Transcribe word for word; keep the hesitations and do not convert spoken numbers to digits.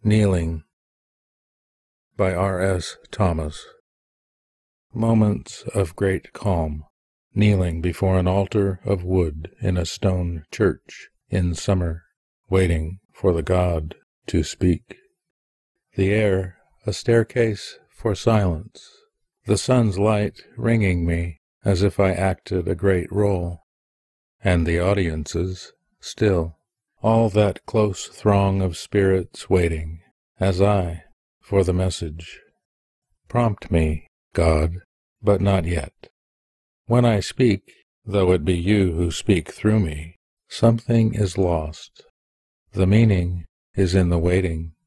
Kneeling by R S Thomas. Moments of great calm, kneeling before an altar of wood in a stone church in summer, waiting for the God to speak. The air a staircase for silence, the sun's light ringing me as if I acted a great role, and the audiences still, all that close throng of spirits waiting, as I, for the message. Prompt me, God, but not yet. When I speak, though it be you who speak through me, something is lost. The meaning is in the waiting.